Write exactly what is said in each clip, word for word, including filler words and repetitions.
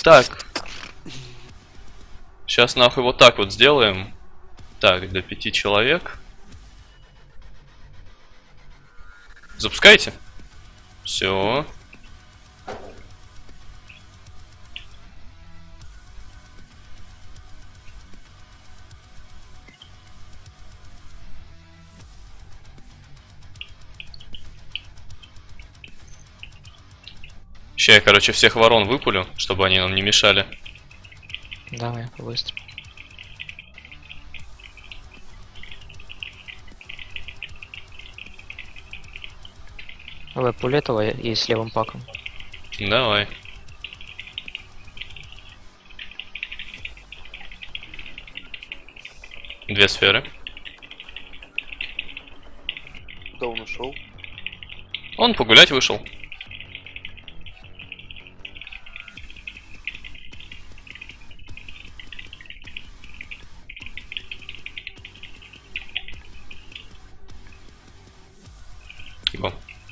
Так. Сейчас нахуй вот так вот сделаем. Так, до пяти человек. Запускайте. Все. Сейчас я, короче, всех ворон выпулю, чтобы они нам не мешали. Давай, быстро. Давай пуль этого и с левым паком. Давай. Две сферы. Куда он ушел? Он погулять вышел. Его.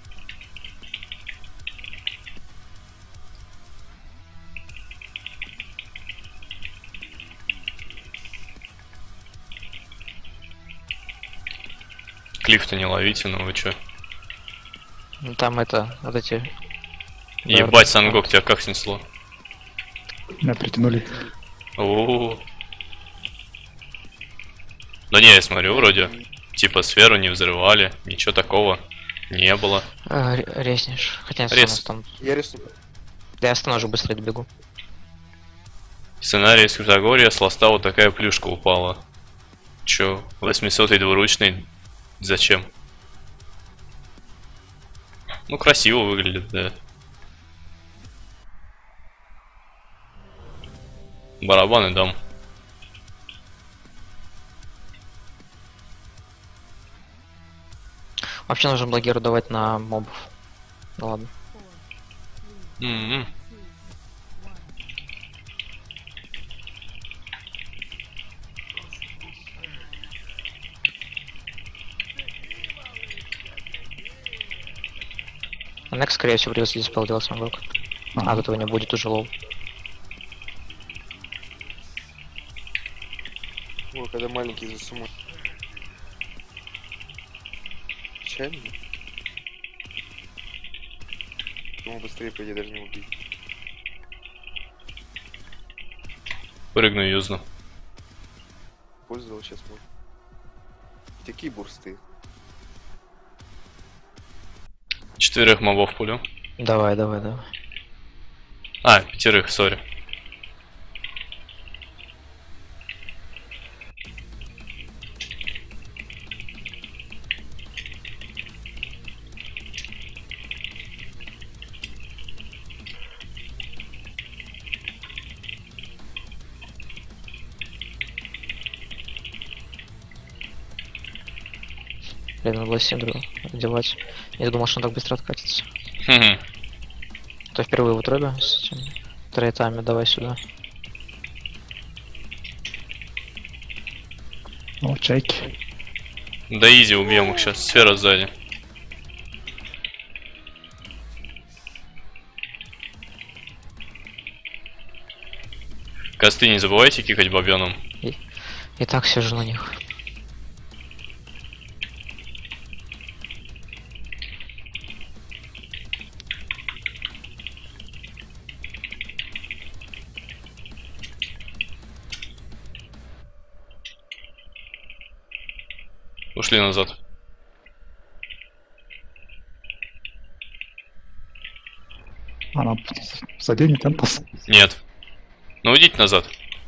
Клифта не ловите, ну вы чё? Ну там это, вот эти... Ебать, Сангок, тебя как снесло? Меня притянули. О-о-о. Да не, я смотрю, вроде, типа сферу не взрывали, ничего такого не было. А, резнешь. Хотя Рез. там... Я рисну. Да я остановлю, быстро добегу. Сценарий из Крутогорья, с ласта вот такая плюшка упала. Чё, восьмисотый двуручный, зачем? Ну, красиво выглядит, да. Барабаны дам. Вообще нужно благеру давать на мобов. Ну ладно. М-м. А Некс, скорее всего, придется диспел делать Сангок. А тут его не будет уже лоу. Ой, когда маленький за суммой. Печально. Ему быстрее, по идее, даже не убить. Прыгну и юзну. Пользовал сейчас мой. Такие бурсты. Четверых мобов пулю. Давай, давай, давай. А, пятерых, сори. Блин, надо было Синдру одевать. Я думал, что он так быстро откатится. Хм-хм. То впервые в утробе с этими трейтами, давай сюда. О, чайки. Да изи, убьем их сейчас. Сфера сзади. Косты не забывайте кикать бобеном. И, и так сижу на них. Ушли назад. Она заденет темпос. Нет. Ну уйдите назад.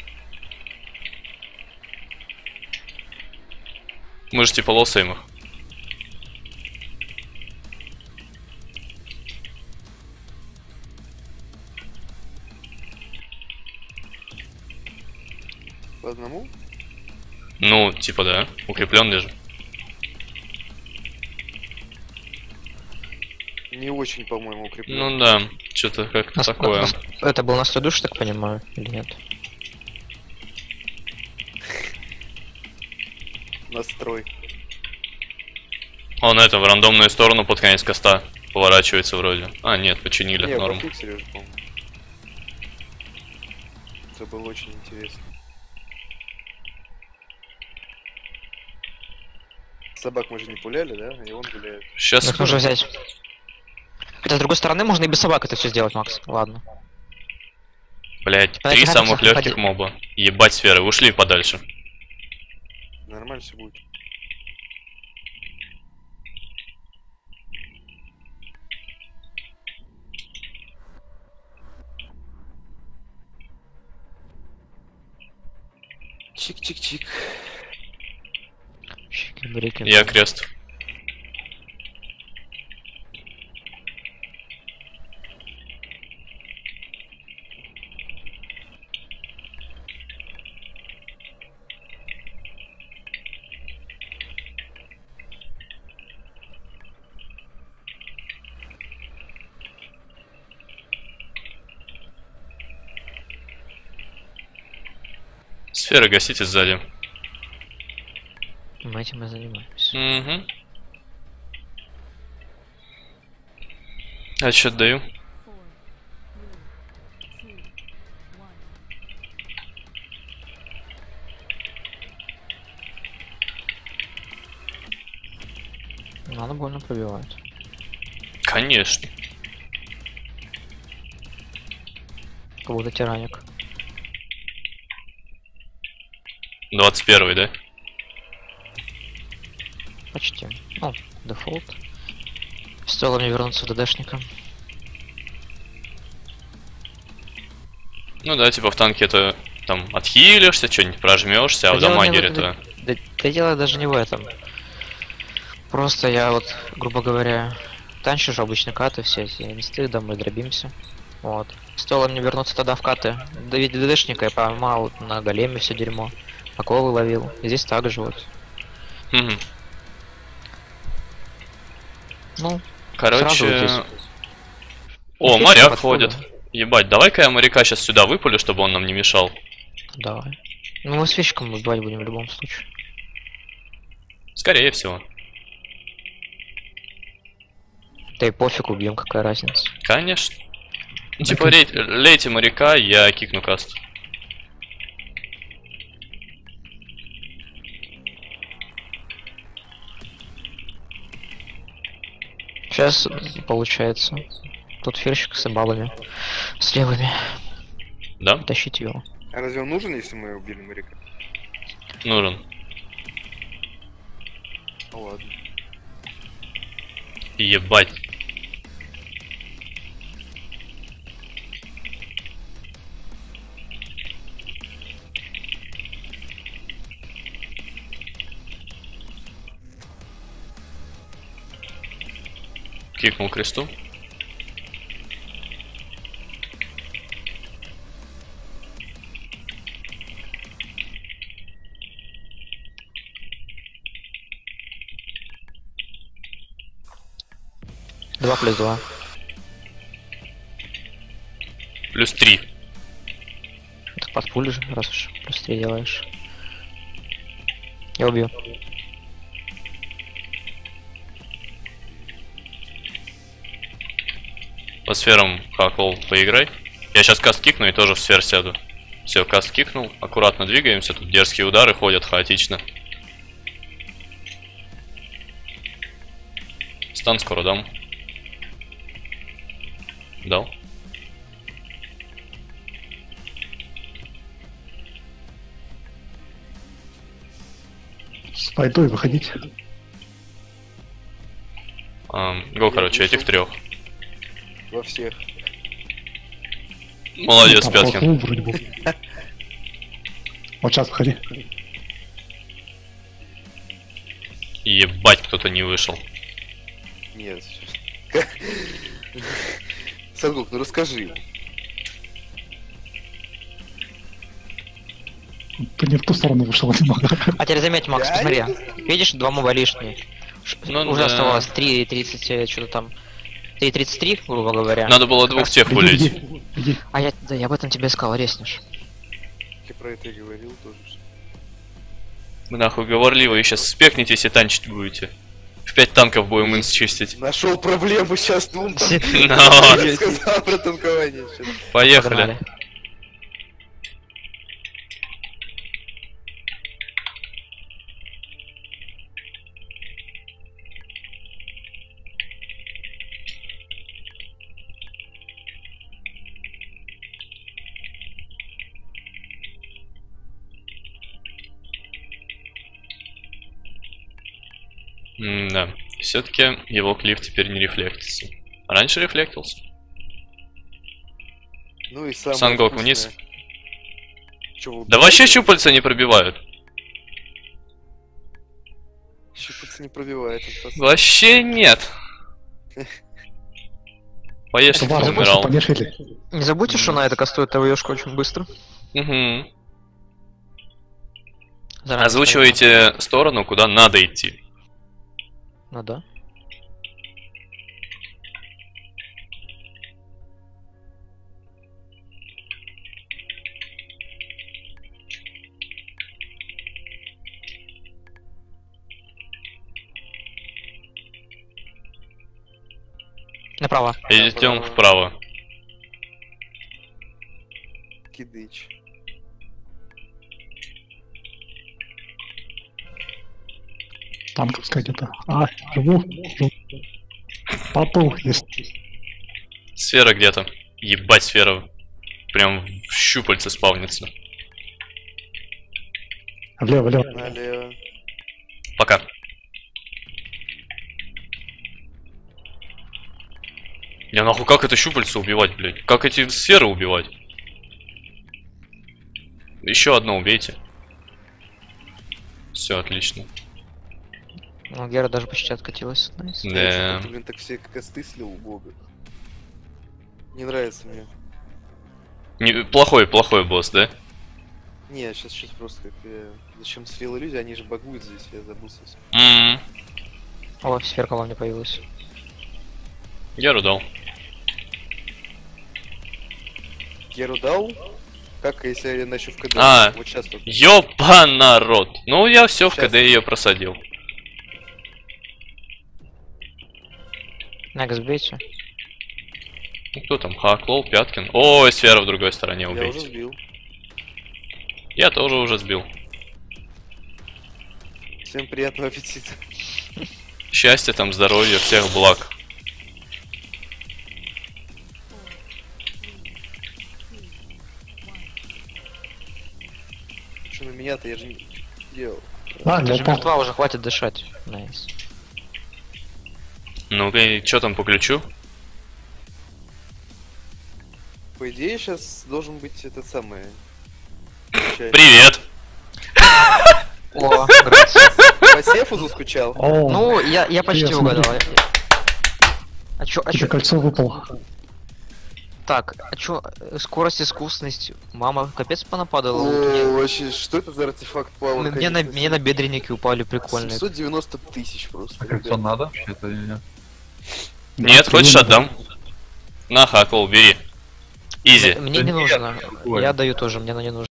Мы же типа лосаем их. По одному? Ну, типа да. Укрепленный же. Не очень, по-моему, укреплен. Ну да, что-то как-то Нас- такое. нас- Это был настрой душ, так понимаю, или нет? Настрой. Он это в рандомную сторону под конец коста поворачивается вроде. А, нет, починили, Не, норм. пофиксили уже, по-моему. Это было очень интересно. Собак мы же не пуляли, да? И он гуляет. Сейчас Их нужно взять. Хотя с другой стороны можно и без собак это все сделать, Макс. Ладно. Блять, Давайте три хотим самых заходить. легких моба. Ебать сферы, ушли подальше. Нормально все будет. Чик-чик-чик. Чики-брики. Я крест. Сферы гасите сзади. Мы этим и занимаемся. Угу. Отсчет даю. Надо больно пробивать. Конечно. Как будто тираник. двадцать первый, да? Почти. Ну, дефолт. Стоило мне вернуться в ДДшника. Ну да, типа в танке это там отхилишься, что-нибудь прожмешься, а Да в дело не дамагере в- это. Да, да дело даже не в этом. Просто я вот, грубо говоря, танчу же обычно каты все эти инсты, да, мы дробимся. Вот. Стоило мне вернуться тогда в каты. Да ведь ДДшника я поймал вот на големе все дерьмо. Оковы ловил. И здесь также вот. Мгм. Ну, Короче. сразу вот здесь. О, Эффект моряк подхода. ходит. Ебать, давай-ка я моряка сейчас сюда выпулю, чтобы он нам не мешал. Давай. Ну мы с фишком убивать будем в любом случае. Скорее всего. Да и пофиг, убьем, какая разница. Конечно. Ну, типа, лей- лейте моряка, я кикну каст. Сейчас получается. Тут ферщик с бабами. С левыми. Да? Тащить его. А разве он нужен, если мы убили моряка? Нужен. Ну ладно. Ебать. Кикнул кресту. Два плюс два. Плюс три. Так под пулю же, раз уж плюс три делаешь. Я убью. По сферам хакл поиграй. Я сейчас каст кикну и тоже в сфер сяду. Все, каст кикнул. Аккуратно двигаемся. Тут дерзкие удары ходят хаотично. Стан скоро дам. Дал. С пайдой выходить. Ам, Го, короче, этих трех. Во всех. Молодец, Ну, там Пяткин. полфул вроде бы. Вот сейчас выходи. Ебать, кто-то не вышел. Нет. Сангук, ну расскажи. Ты не в ту сторону вышел немного. А теперь заметь, Макс, Я посмотри. не- Видишь, два моба лишние. Ш- Ну Уже да. оставалось три тридцать, что-то там. три тридцать три, грубо говоря. Надо было двух тех Иди, пулить. иди, иди. А я, да, я об этом тебе сказал, резнешь. Я про это и говорил тоже. Вы нахуй говорливые, сейчас спекнетесь и танчить будете. В пять танков будем инс чистить. Нашел проблему сейчас двум там. Ну, Я сказал про танкование сейчас. поехали. Погнали. Да. Все-таки его клиф теперь не рефлектится. Раньше рефлектился. Ну и самое Сангок вкусное. вниз. Чё, вы Да вообще щупальца не пробивают. щупальца не пробивает. он просто- Вообще нет. Поешь, Это кто важно, просто умирал. помешали. Не забудьте, что на это кастует ТВшка очень быстро. Угу. Заранее Озвучивайте сторону, куда надо идти. ставим. Ну да. Направо. Идем Направо. вправо. Кидыч. Танковская где-то. А, живу. живу. Попал, есть. Сфера где-то. Ебать, сфера. Прям в щупальце спавнится. Влево, влево. Налево. Пока. Я нахуй как это щупальце убивать, блядь? Как эти сферы убивать? Еще одно убейте. Все, отлично. Ну, Гера даже почти откатилась. Найс. Я Да. чё-то, блин, так все косты слил у бога. Не нравится мне. Не- плохой, плохой босс, да? Не, сейчас сейчас просто как я... Зачем слил иллюзию? Они же багуют здесь, я забылся. М-м. О, сферка вам не появилась. Я рудал. Геру дал? Как если я начну в КД? А. Вот сейчас только. Ёба народ. Ну я все в Щас. КД ее просадил. Негас, бейте. Ну, кто там? Хаклол, Пяткин. Ой, сфера в другой стороне Я уже убейте. сбил. Я тоже уже сбил. Всем приятного аппетита. Счастья там, здоровья, всех благ. Что на меня-то я же не делал. А, Ты я же упал. мертва, уже хватит дышать. Найс. Ну-ка, и чё там по ключу? По идее сейчас должен быть этот самый... Чай. Привет! О, грация. По сефу заскучал. О, Ну, я, я почти Привет, угадал. смотри. А чё, а тебе чё? кольцо выпало. Так, а чё, э, скорость, искусность, мама капец понападала. Вот О, мне, вообще, что это за артефакт Пауэр? мне, на, мне на бедренники упали прикольные. семьсот девяносто тысяч просто. А кольцо ребят. надо вообще-то или нет? Нет, Да, хочешь ты- отдам? На, Хаклол, бери. Изи. Мне не нужно. прикольно. Я даю тоже, мне на не нужно.